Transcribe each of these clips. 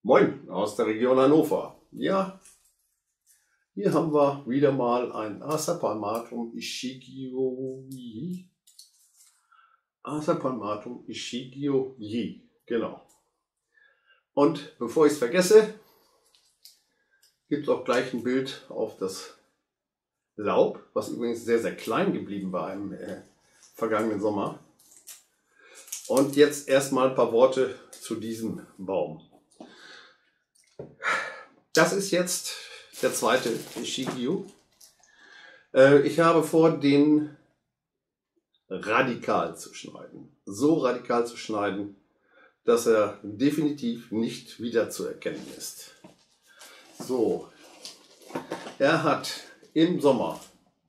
Moin aus der Region Hannover. Ja, hier haben wir wieder mal ein Asapalmatum Ishigio-ji. Asapalmatum Ishigio-ji, genau. Und bevor ich es vergesse, gibt es auch gleich ein Bild auf das Laub, was übrigens sehr, sehr klein geblieben war im vergangenen Sommer. Und jetzt erstmal ein paar Worte zu diesem Baum. Das ist jetzt der zweite Ishigio. Ich habe vor, den radikal zu schneiden. So radikal zu schneiden, dass er definitiv nicht wiederzuerkennen ist. So, er hat im Sommer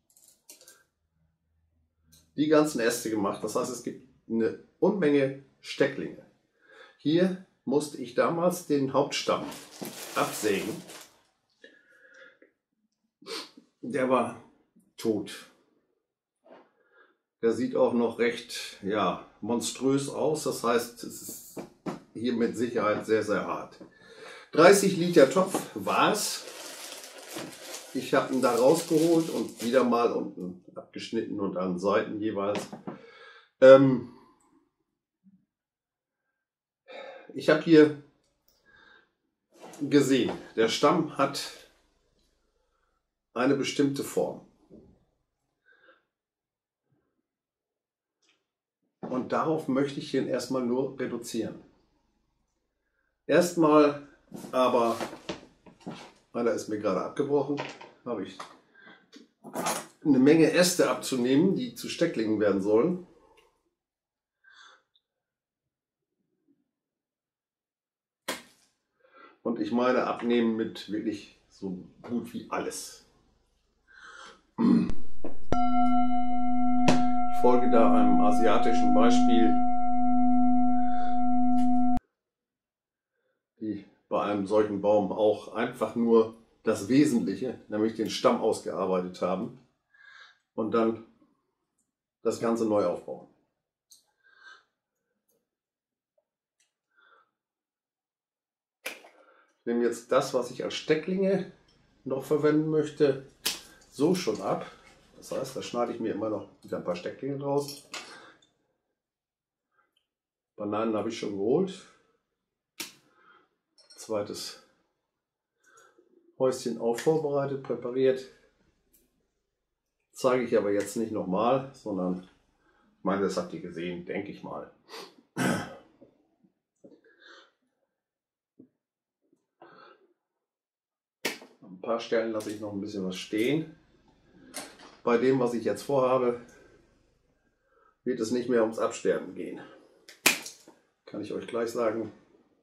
die ganzen Äste gemacht. Das heißt, es gibt eine Unmenge Stecklinge. Hier musste ich damals den Hauptstamm absägen. Der war tot. Der sieht auch noch recht monströs aus. Das heißt, es ist hier mit Sicherheit sehr, sehr hart. 30 Liter Topf war es. Ich habe ihn da rausgeholt und wieder mal unten abgeschnitten und an Seiten jeweils. Ich habe hier gesehen, der Stamm hat eine bestimmte Form. Und darauf möchte ich ihn erstmal nur reduzieren. Erstmal aber, einer ist mir gerade abgebrochen, habe ich eine Menge Äste abzunehmen, die zu Stecklingen werden sollen. Und ich meine abnehmen mit wirklich so gut wie alles. Ich folge da einem asiatischen Beispiel, die bei einem solchen Baum auch einfach nur das Wesentliche, nämlich den Stamm ausgearbeitet haben und dann das Ganze neu aufbauen. Ich nehme jetzt das, was ich als Stecklinge noch verwenden möchte, so schon ab. Das heißt, da schneide ich mir immer noch wieder ein paar Stecklinge draus. Bananen habe ich schon geholt. Zweites Häuschen auch vorbereitet, präpariert. Zeige ich aber jetzt nicht nochmal, sondern ich meine, das habt ihr gesehen, denke ich mal. An ein paar Stellen lasse ich noch ein bisschen was stehen. Bei dem, was ich jetzt vorhabe, wird es nicht mehr ums Absterben gehen. Kann ich euch gleich sagen.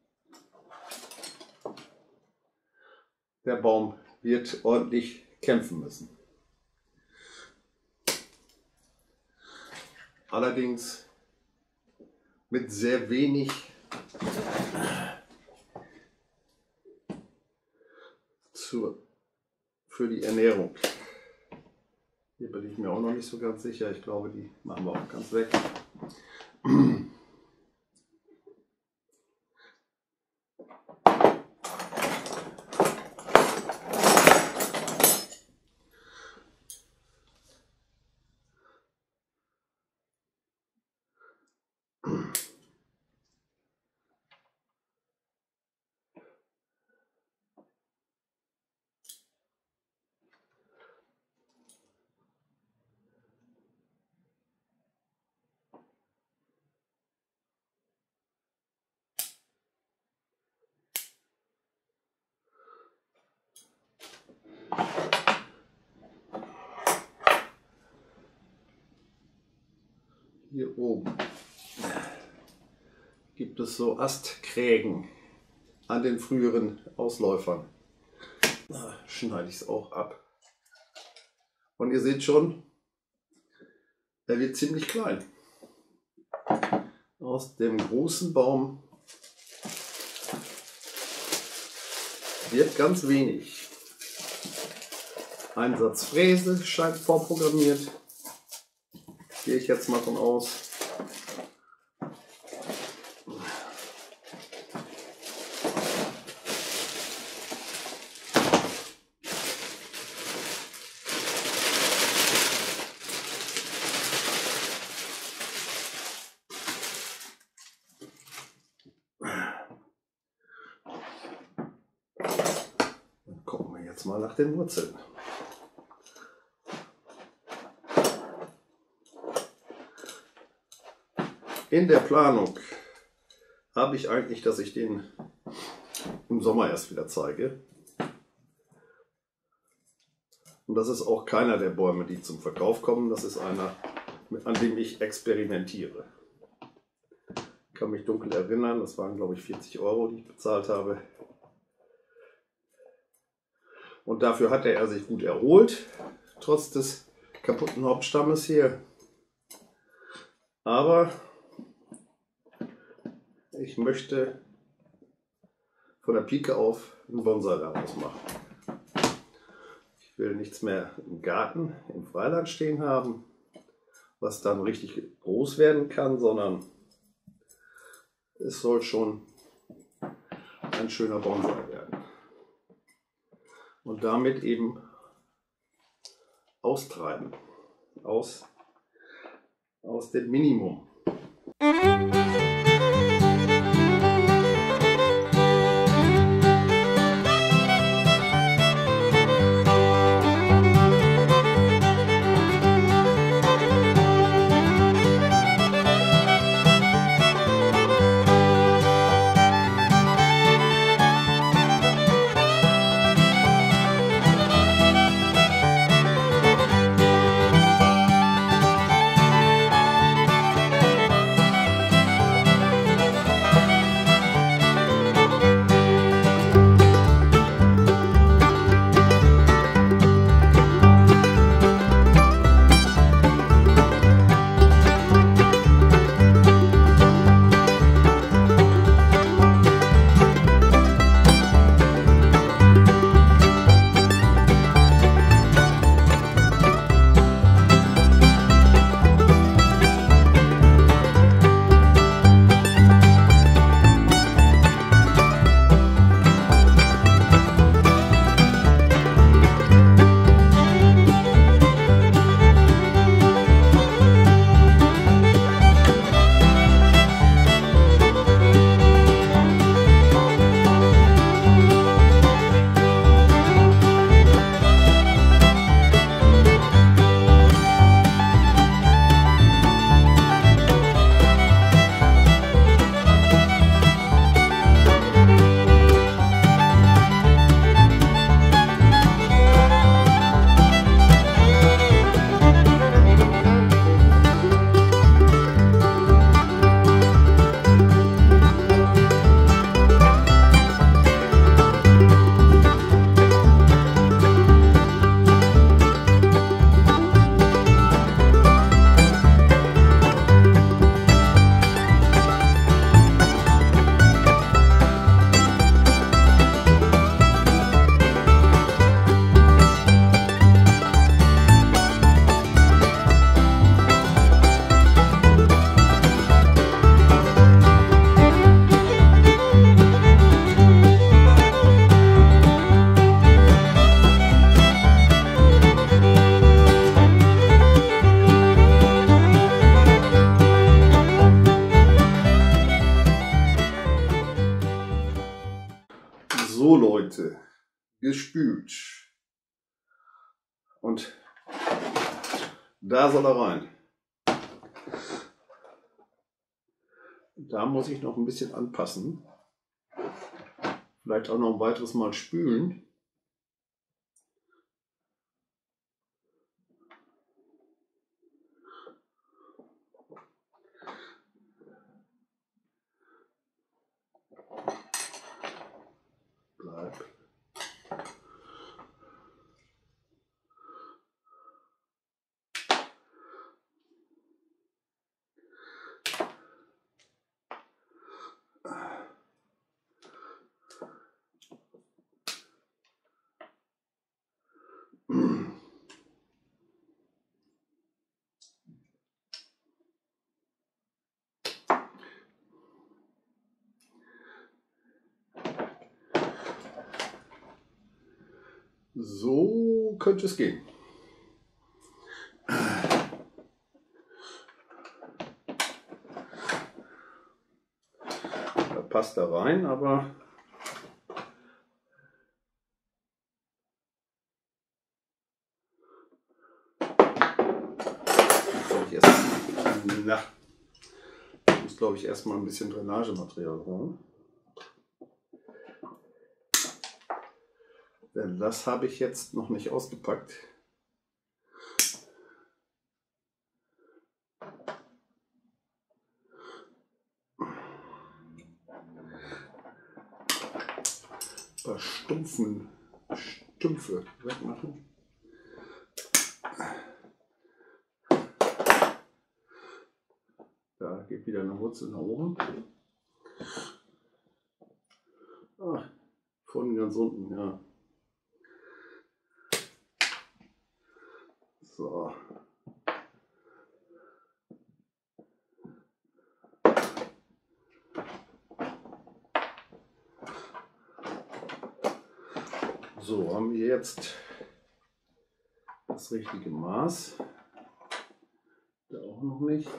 Der Baum wird ordentlich kämpfen müssen. Allerdings mit sehr wenig für die Ernährung. Hier bin ich mir auch noch nicht so ganz sicher. Ich glaube, die machen wir auch ganz weg. Hier oben gibt es so Astkrägen an den früheren Ausläufern. Da schneide ich es auch ab. Und ihr seht schon, er wird ziemlich klein. Aus dem großen Baum wird ganz wenig. Ein Satz Fräse scheint vorprogrammiert. Gehe ich jetzt mal von aus. Dann gucken wir jetzt mal nach den Wurzeln. In der Planung habe ich eigentlich, dass ich den im Sommer erst wieder zeige. Und das ist auch keiner der Bäume, die zum Verkauf kommen. Das ist einer, an dem ich experimentiere. Ich kann mich dunkel erinnern, das waren glaube ich 40 €, die ich bezahlt habe. Und dafür hatte er sich gut erholt, trotz des kaputten Hauptstammes hier. Aber ich möchte von der Pike auf einen Bonsai daraus machen. Ich will nichts mehr im Garten, im Freiland stehen haben, was dann richtig groß werden kann, sondern es soll schon ein schöner Bonsai werden. Und damit eben austreiben, aus dem Minimum. So Leute, gespült. Und da soll er rein. Da muss ich noch ein bisschen anpassen. Vielleicht auch noch ein weiteres Mal spülen. Bleib. So könnte es gehen. Da passt da rein, aber Na, ich muss glaube ich erstmal ein bisschen Drainagematerial holen. Denn das habe ich jetzt noch nicht ausgepackt. Ein paar Stümpfe wegmachen. Da geht wieder eine Wurzel nach oben. Ah, von ganz unten, ja. So. So, haben wir jetzt das richtige Maß. Da auch noch nicht.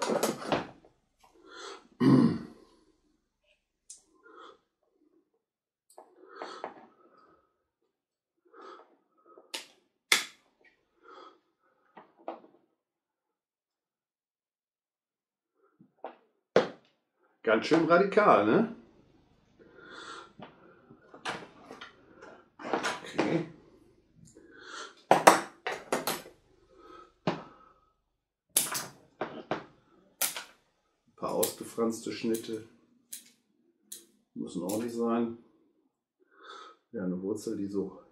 Ganz schön radikal, ne? Okay. Ein paar ausgefranste Schnitte müssen auch nicht sein. Ja, eine Wurzel, die so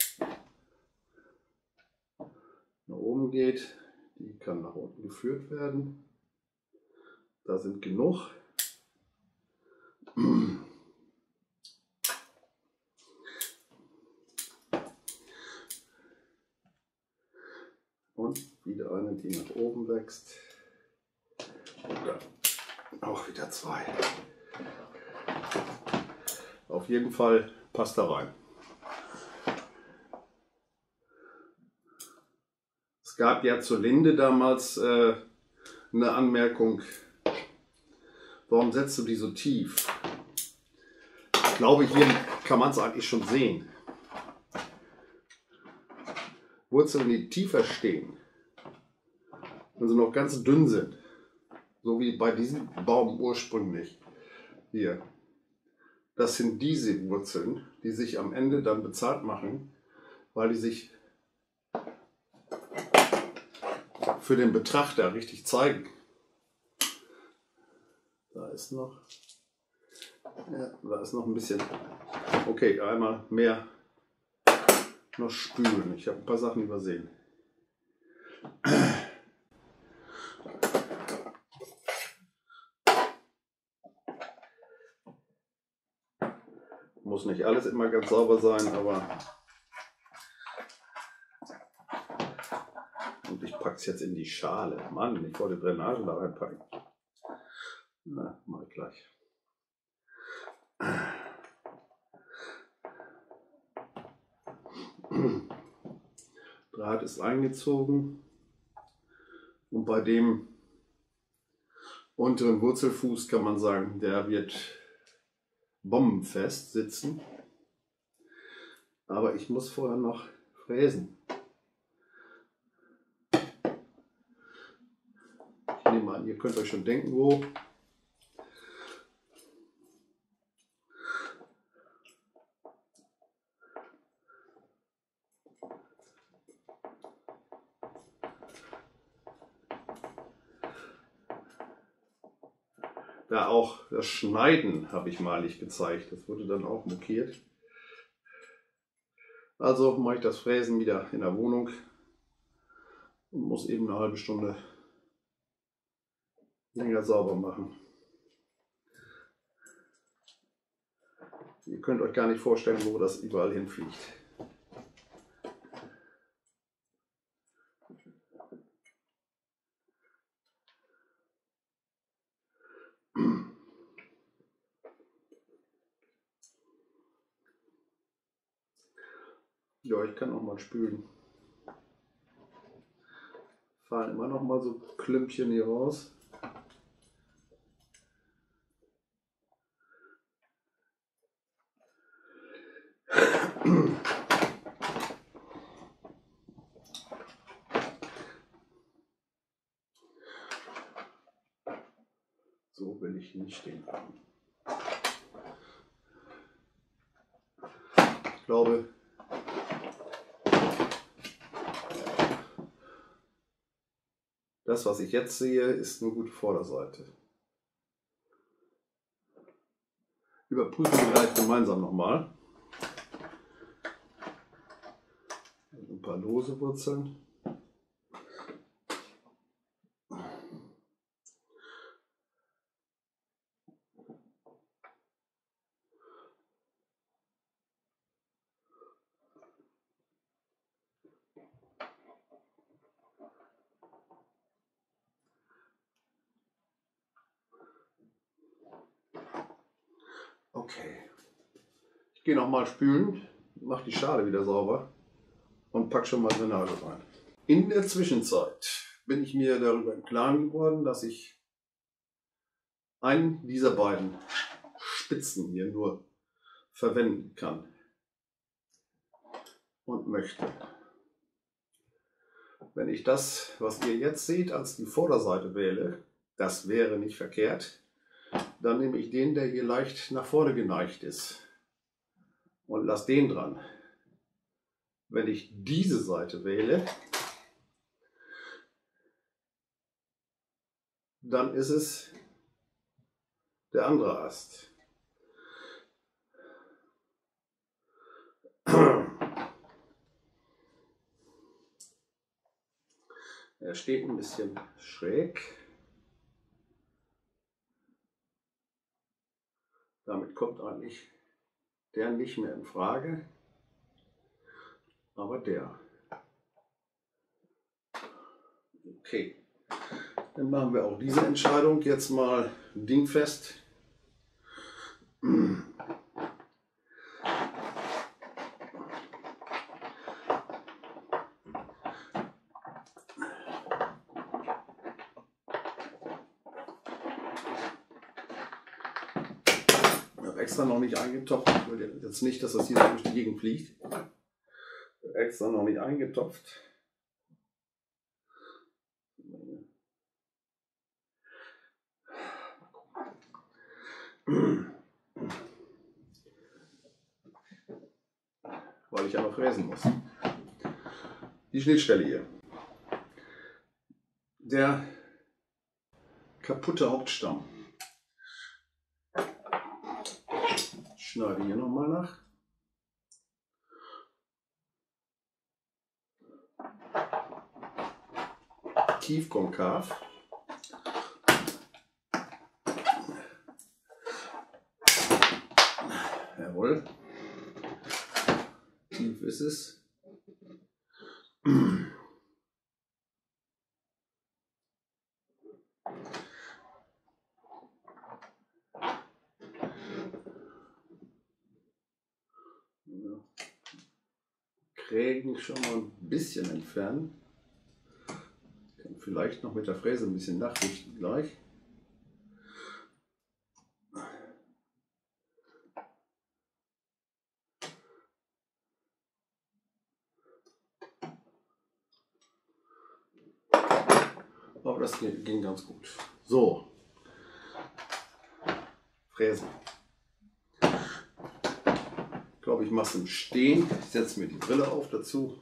nach oben geht, die kann nach unten geführt werden. Da sind genug. Und wieder eine, die nach oben wächst. Und dann auch wieder zwei. Auf jeden Fall passt da rein. Es gab ja zur Linde damals eine Anmerkung, warum setzt du die so tief? Ich glaube, hier kann man es eigentlich schon sehen. Wurzeln, die tiefer stehen, wenn sie noch ganz dünn sind, so wie bei diesem Baum ursprünglich hier. Das sind diese Wurzeln, die sich am Ende dann bezahlt machen, weil die sich für den Betrachter richtig zeigen. Da ist noch, ja, da ist noch ein bisschen. Okay, einmal mehr noch spülen. Ich habe ein paar Sachen übersehen. Muss nicht alles immer ganz sauber sein, aber. Und ich packe es jetzt in die Schale. Mann, ich wollte Drainage da reinpacken. Na, mach ich gleich. Draht ist eingezogen und bei dem unteren Wurzelfuß kann man sagen, der wird bombenfest sitzen. Aber ich muss vorher noch fräsen. Ich nehme an, ihr könnt euch schon denken, wo. Da auch das Schneiden habe ich malig gezeigt. Das wurde dann auch mokiert. Also mache ich das Fräsen wieder in der Wohnung und muss eben eine halbe Stunde länger sauber machen. Ihr könnt euch gar nicht vorstellen, wo das überall hinfliegt. Ja, ich kann auch mal spülen. Fallen immer noch mal so Klümpchen hier raus. nicht stehen haben. Ich glaube, das, was ich jetzt sehe, ist eine gute Vorderseite. Überprüfen wir gleich gemeinsam nochmal. Ein paar lose Wurzeln. Okay. Ich gehe nochmal spülen, mache die Schale wieder sauber und packe schon mal Drainage rein. In der Zwischenzeit bin ich mir darüber im Klaren geworden, dass ich einen dieser beiden Spitzen hier nur verwenden kann und möchte. Wenn ich das, was ihr jetzt seht, als die Vorderseite wähle, das wäre nicht verkehrt, dann nehme ich den, der hier leicht nach vorne geneigt ist und lasse den dran. Wenn ich diese Seite wähle, dann ist es der andere Ast. Er steht ein bisschen schräg. Damit kommt eigentlich der nicht mehr in Frage, aber der. Okay, dann machen wir auch diese Entscheidung jetzt mal dingfest. Extra noch nicht eingetopft. Ich will jetzt nicht, dass das hier durch die Gegend fliegt. Extra noch nicht eingetopft. Weil ich ja noch fräsen muss. Die Schnittstelle hier. Der kaputte Hauptstamm. Schneide hier nochmal nach. Tiefkonkav. Jawohl. Tief ist es. Krägen schon mal ein bisschen entfernen. Kann vielleicht noch mit der Fräse ein bisschen nachrichten gleich. Aber das ging ganz gut. So, Fräsen. Ich glaube, ich mache es im Stehen. Ich setze mir die Brille auf dazu.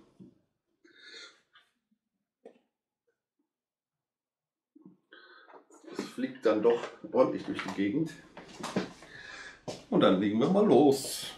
Es fliegt dann doch ordentlich durch die Gegend. Und dann legen wir mal los.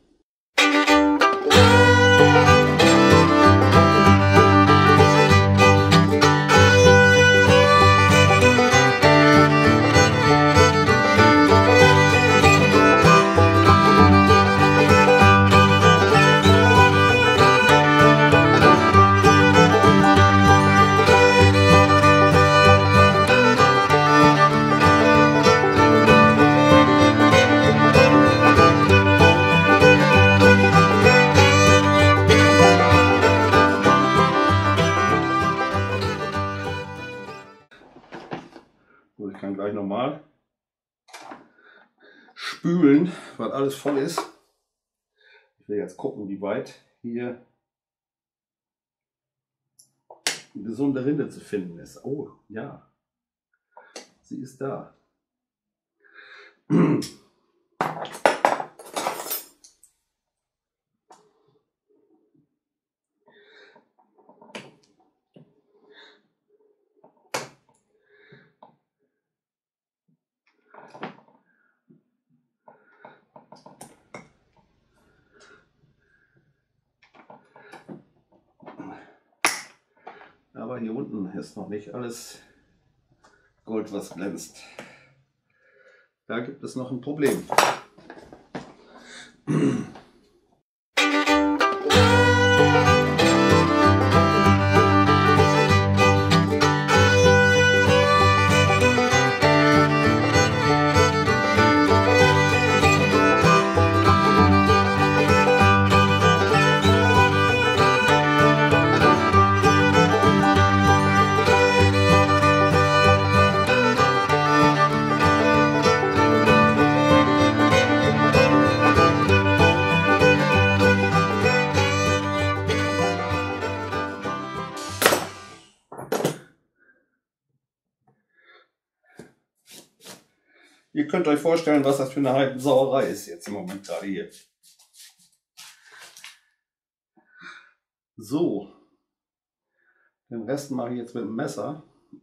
Ich kann gleich nochmal spülen, weil alles voll ist. Ich will jetzt gucken, wie weit hier eine gesunde Rinde zu finden ist. Oh, ja, sie ist da. Aber hier unten ist noch nicht alles Gold, was glänzt. Da gibt es noch ein Problem. Ihr könnt euch vorstellen, was das für eine Heidensauerei ist jetzt im Moment gerade hier. So, den Rest mache ich jetzt mit dem Messer.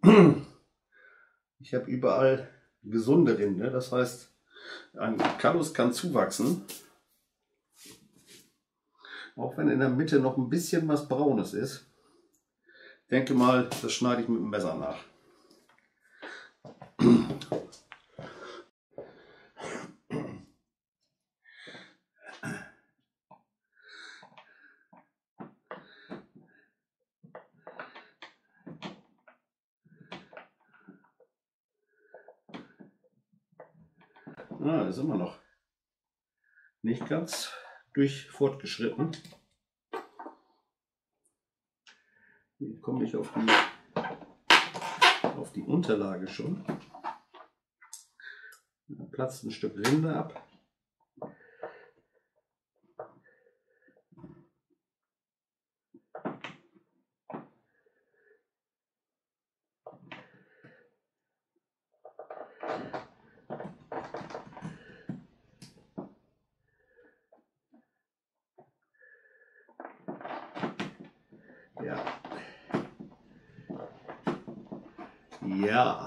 Ich habe überall gesunde Rinde, das heißt, ein Kallus kann zuwachsen, auch wenn in der Mitte noch ein bisschen was Braunes ist. Ich denke mal, das schneide ich mit dem Messer nach. Ist immer noch nicht ganz durch fortgeschritten. Jetzt komme ich auf die Unterlage schon. Da platzt ein Stück Rinde ab. Ja.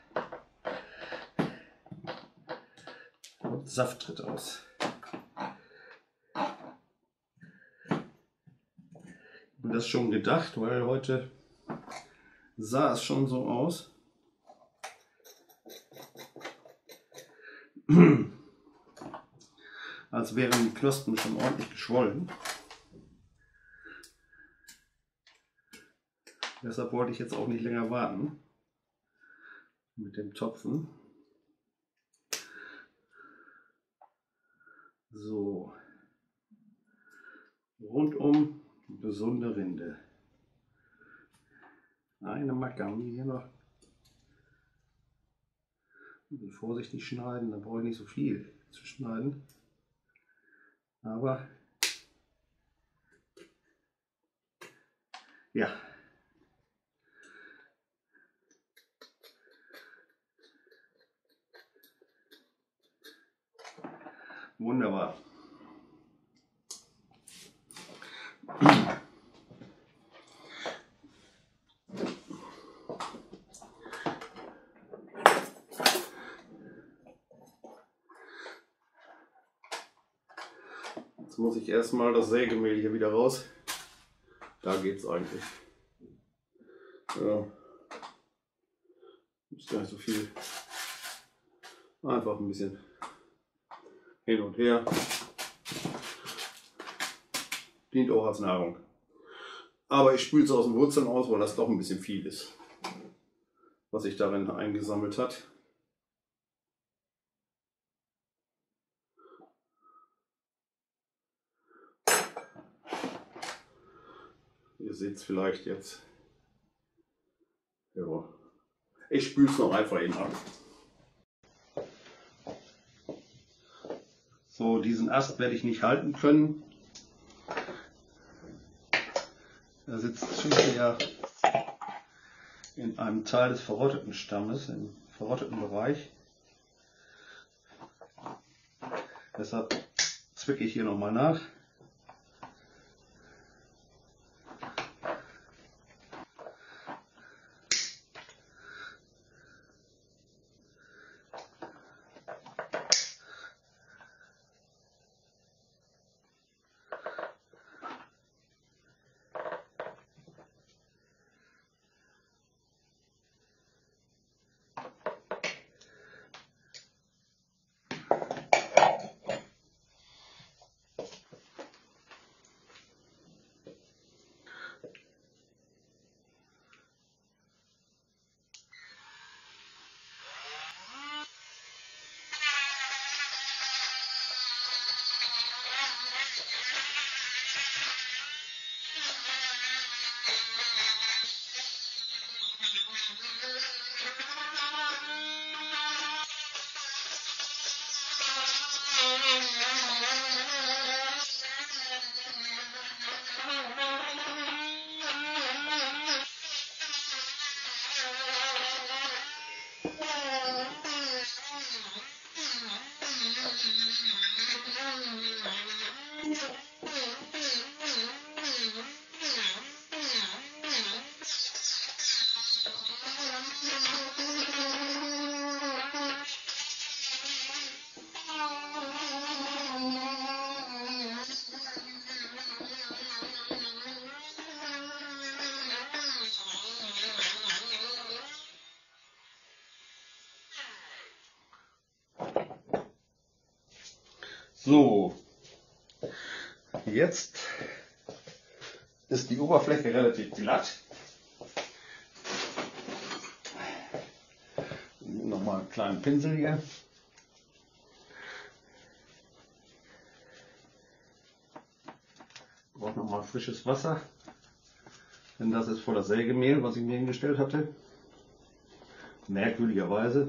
Und Saft tritt aus. Ich habe mir das schon gedacht, weil heute sah es schon so aus. Als wären die Knospen schon ordentlich geschwollen. Deshalb wollte ich jetzt auch nicht länger warten mit dem Topfen. So, rundum gesunde Rinde. Eine Macke haben wir hier noch. Vorsichtig schneiden, da brauche ich nicht so viel zu schneiden. Aber ja. Wunderbar. Jetzt muss ich erstmal das Sägemehl hier wieder raus. Da geht's eigentlich. Ja. Ist gar nicht so viel. Einfach ein bisschen hin und her. Dient auch als Nahrung. Aber ich spüle es aus den Wurzeln aus, weil das doch ein bisschen viel ist, was sich darin eingesammelt hat. Ihr seht es vielleicht jetzt. Ja. Ich spüle es noch einfach eben ab. So, diesen Ast werde ich nicht halten können. Er sitzt schon eher in einem Teil des verrotteten Stammes, im verrotteten Bereich. Deshalb zwicke ich hier nochmal nach. So, jetzt ist die Oberfläche relativ glatt. Nochmal einen kleinen Pinsel hier. Ich brauche nochmal frisches Wasser, denn das ist voller Sägemehl, was ich mir hingestellt hatte. Merkwürdigerweise.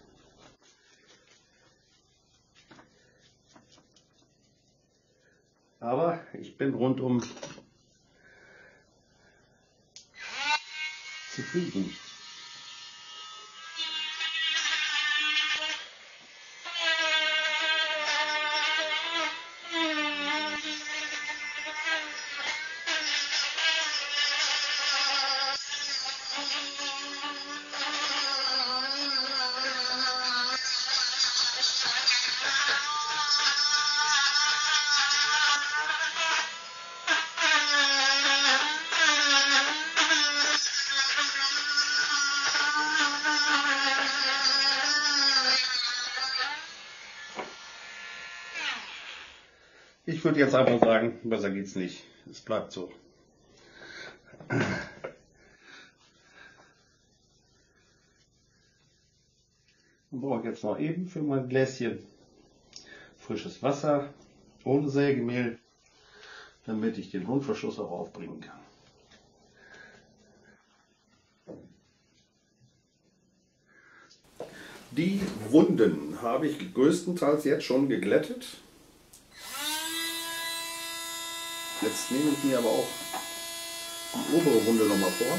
Aber ich bin rundum zufrieden. Ich würde jetzt einfach sagen, besser geht's nicht. Es bleibt so. Dann brauche ich jetzt noch eben für mein Gläschen frisches Wasser ohne Sägemehl, damit ich den Mundverschluss auch aufbringen kann. Die Wunden habe ich größtenteils jetzt schon geglättet. Jetzt nehme ich mir aber auch die obere Wunde nochmal vor.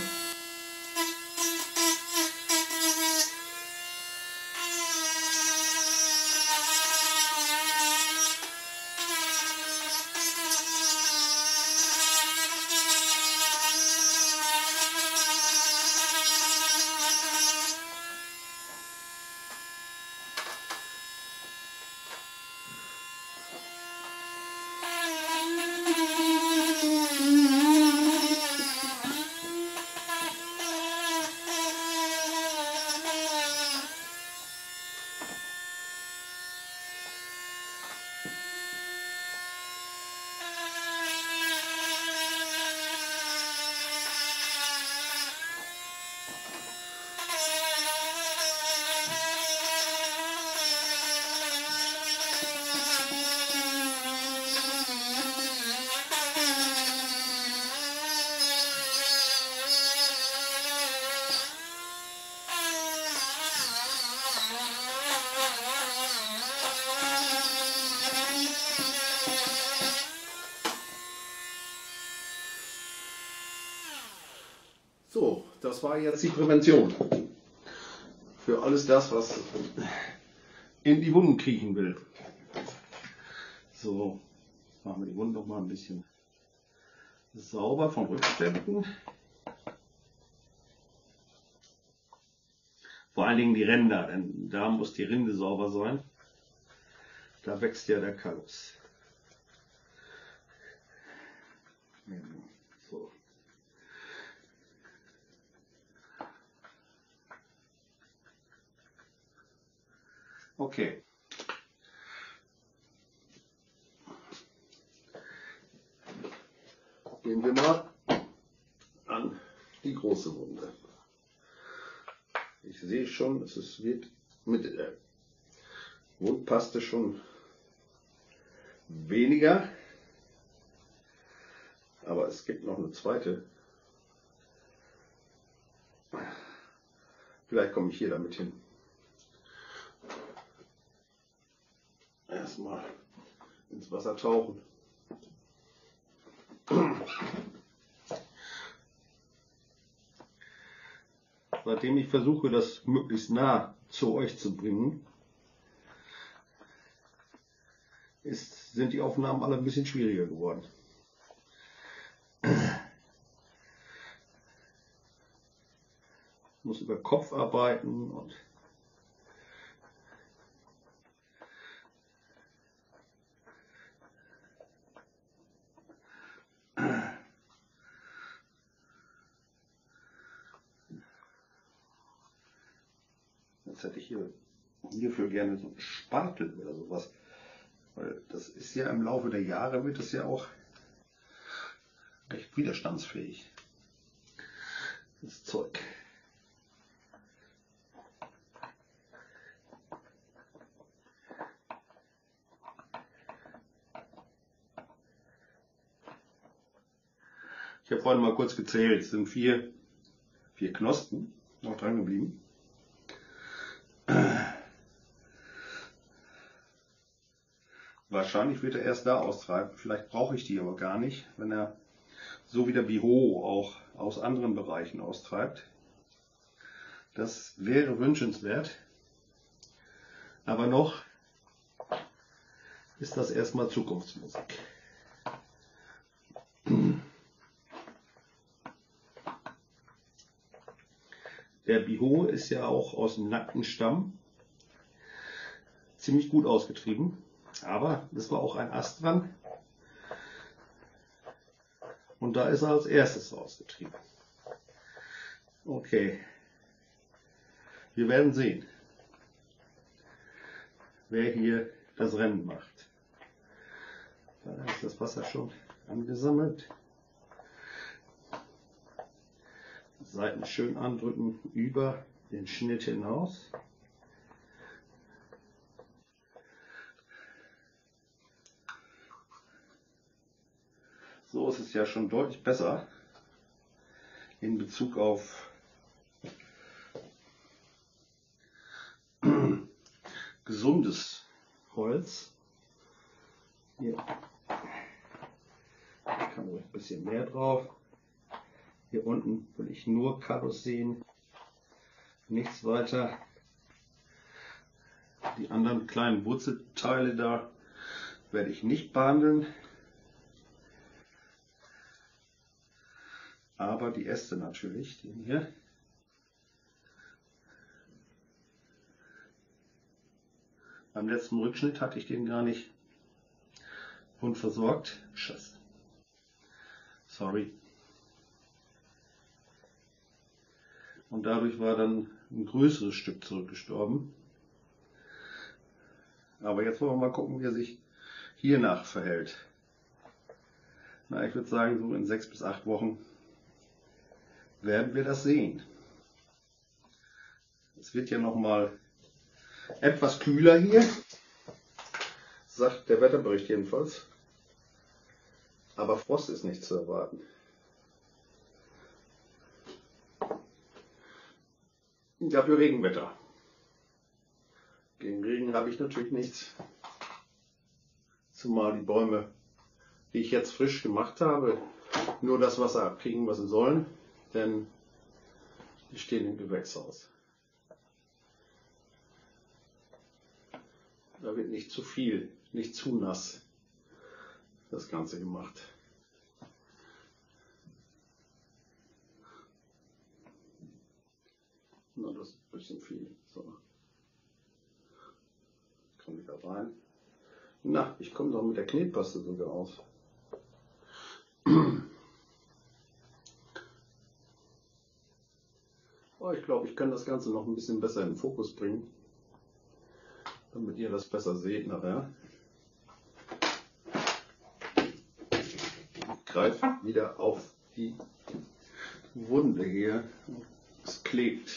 So, das war jetzt die Prävention für alles das, was in die Wunden kriechen will. So, machen wir die Wunde noch mal ein bisschen sauber von Rückständen. Vor allen Dingen die Ränder, denn da muss die Rinde sauber sein. Da wächst ja der Kallus. So. Okay. Gehen wir mal an die große Wunde. Ich sehe schon, es wird mit der Wundpaste schon weniger, aber es gibt noch eine zweite. Vielleicht komme ich hier damit hin. Erstmal ins Wasser tauchen. Seitdem ich versuche, das möglichst nah zu euch zu bringen, sind die Aufnahmen alle ein bisschen schwieriger geworden. Ich muss über Kopf arbeiten und jetzt hätte ich hierfür gerne so einen Spatel oder sowas. Weil das ist ja im Laufe der Jahre, wird es ja auch recht widerstandsfähig, das Zeug. Ich habe vorhin mal kurz gezählt, es sind vier Knospen noch dran geblieben. Wahrscheinlich wird er erst da austreiben, vielleicht brauche ich die aber gar nicht, wenn er so wie der Biho auch aus anderen Bereichen austreibt. Das wäre wünschenswert, aber noch ist das erstmal Zukunftsmusik. Der Biho ist ja auch aus dem nackten Stamm ziemlich gut ausgetrieben, aber es war auch ein Ast dran und da ist er als erstes ausgetrieben. Okay, wir werden sehen, wer hier das Rennen macht. Da ist das Wasser schon angesammelt. Seiten schön andrücken über den Schnitt hinaus. So ist es ja schon deutlich besser in Bezug auf gesundes Holz. Hier kann ruhig ein bisschen mehr drauf. Hier unten will ich nur Kallus sehen, nichts weiter. Die anderen kleinen Wurzelteile da werde ich nicht behandeln, aber die Äste natürlich, den hier. Beim letzten Rückschnitt hatte ich den gar nicht rund versorgt. Scheiße. Sorry. Und dadurch war dann ein größeres Stück zurückgestorben. Aber jetzt wollen wir mal gucken, wie er sich hiernach verhält. Na, ich würde sagen, so in 6 bis 8 Wochen werden wir das sehen. Es wird ja noch mal etwas kühler hier, sagt der Wetterbericht jedenfalls. Aber Frost ist nicht zu erwarten. Dafür Regenwetter. Gegen Regen habe ich natürlich nichts. Zumal die Bäume, die ich jetzt frisch gemacht habe, nur das Wasser abkriegen, was sie sollen, denn die stehen im Gewächshaus. Da wird nicht zu viel, nicht zu nass das Ganze gemacht. Na, das ist ein bisschen viel. So. Komm wieder rein. Na, ich komme doch mit der Knetpaste sogar aus. Oh, ich glaube, ich kann das Ganze noch ein bisschen besser in den Fokus bringen, damit ihr das besser seht nachher. Ich greife wieder auf die Wunde hier. Es klebt.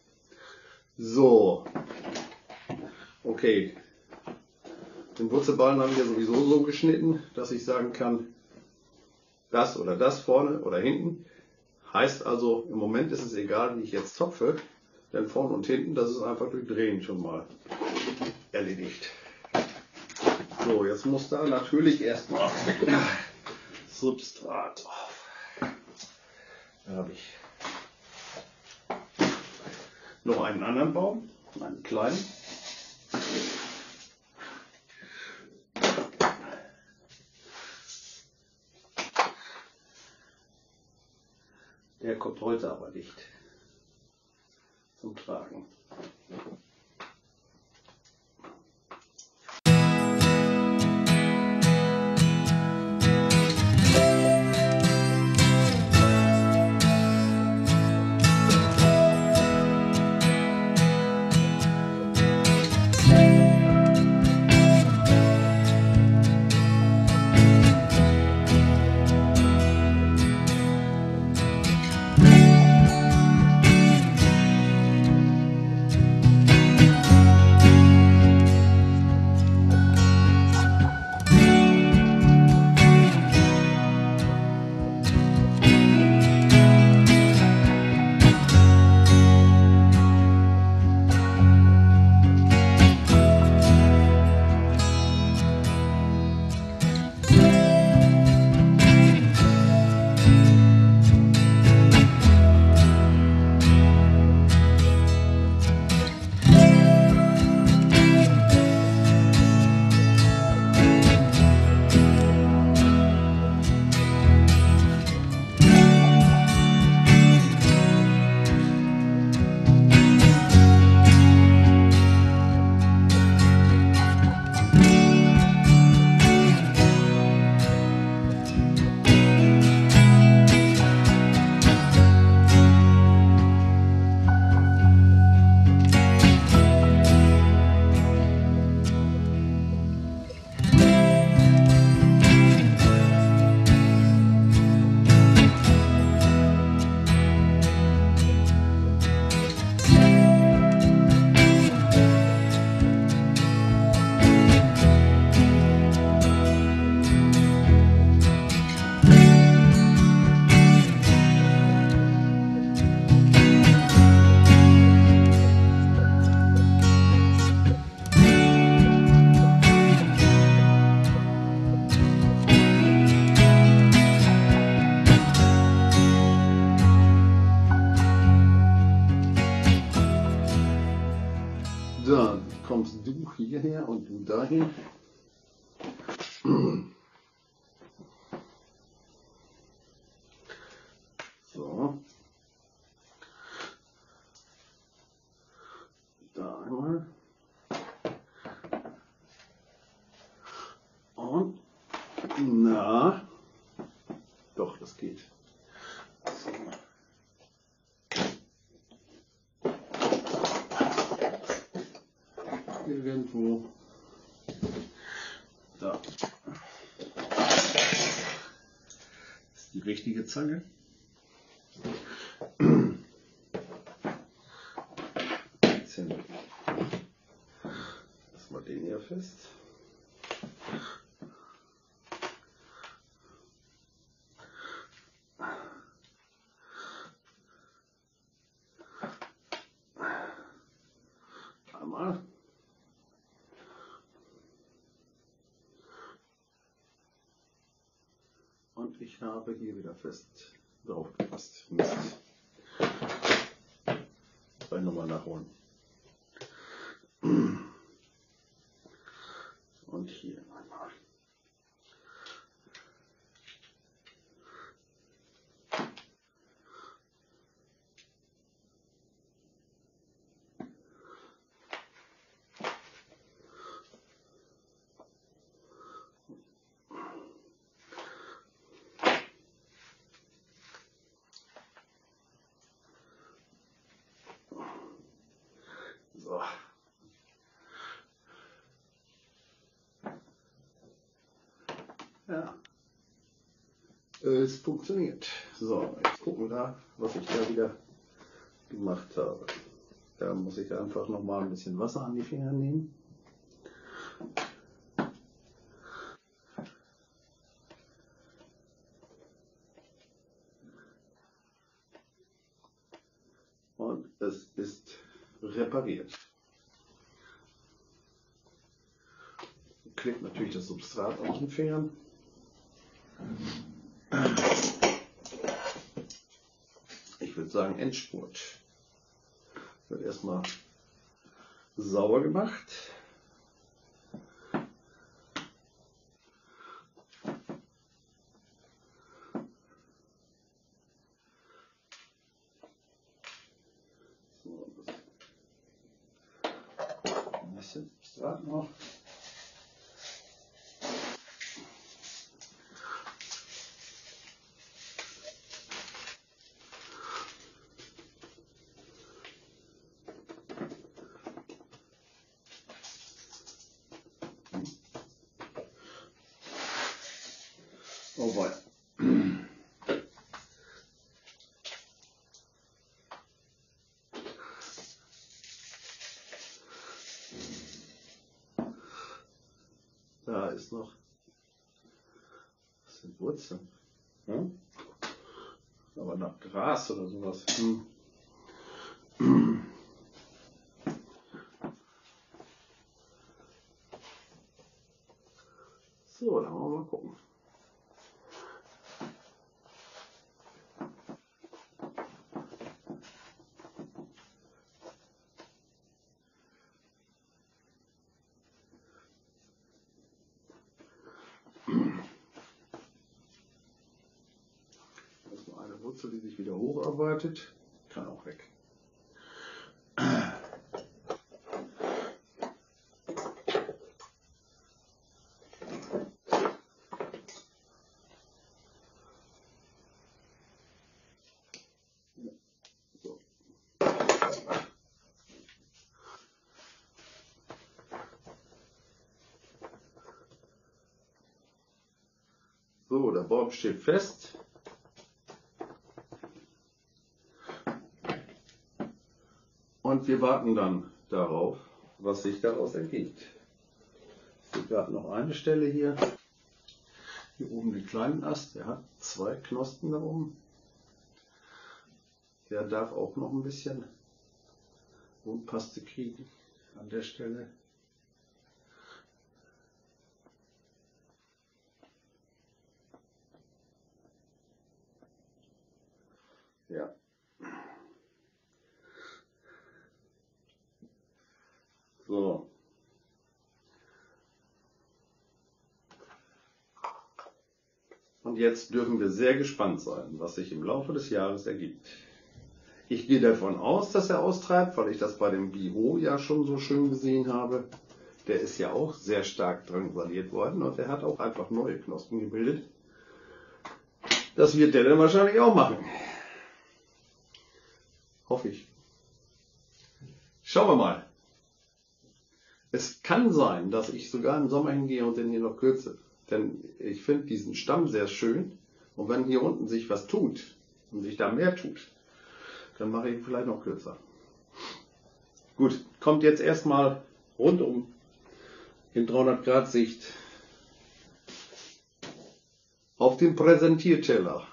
So. Okay. Den Wurzelballen habe ich ja sowieso so geschnitten, dass ich sagen kann, das oder das vorne oder hinten. Heißt also, im Moment ist es egal, wie ich jetzt zopfe, denn vorne und hinten, das ist einfach durch Drehen schon mal erledigt. So, jetzt muss da natürlich erstmal Substrat drauf. Da habe ich noch einen anderen Baum, einen kleinen. Der kommt heute aber nicht zum Tragen. Dann kommst du hierher und du dahin. So. Da einmal. Und na. Doch, das geht. So. Irgendwo da ist die richtige Zange. Jetzt erstmal den hier fest. Einmal. Und ich habe hier wieder fest drauf gepasst. Mist. Gleich nochmal nachholen. Und hier einmal. Es funktioniert. So, jetzt gucken wir da, was ich da wieder gemacht habe. Da muss ich einfach noch mal ein bisschen Wasser an die Finger nehmen. Und es ist repariert. Klebt natürlich das Substrat auf den Fingern. Ich würde sagen Endspurt. Wird erstmal sauber gemacht. So, ein bisschen Substrat noch. Oh boy. Da ist noch, das sind Wurzeln, hm? Aber nach Gras oder sowas. So, dann wollen wir mal gucken. Das ist nur eine Wurzel, die sich wieder hocharbeitet. Kann auch weg. So. So, der Baum steht fest. Und wir warten dann darauf, was sich daraus ergibt. Ich sehe gerade noch eine Stelle hier. Hier oben den kleinen Ast, der hat 2 Knospen da oben. Der darf auch noch ein bisschen Wundpaste kriegen an der Stelle. Ja. So. Und jetzt dürfen wir sehr gespannt sein, was sich im Laufe des Jahres ergibt. Ich gehe davon aus, dass er austreibt, weil ich das bei dem Biho ja schon so schön gesehen habe. Der ist ja auch sehr stark drangsaliert worden und der hat auch einfach neue Knospen gebildet. Das wird der dann wahrscheinlich auch machen. Hoffe ich. Schauen wir mal. Es kann sein, dass ich sogar im Sommer hingehe und den hier noch kürze. Denn ich finde diesen Stamm sehr schön. Und wenn hier unten sich was tut und sich da mehr tut, dann mache ich ihn vielleicht noch kürzer. Gut, kommt jetzt erstmal rundum in 300 Grad Sicht auf den Präsentierteller.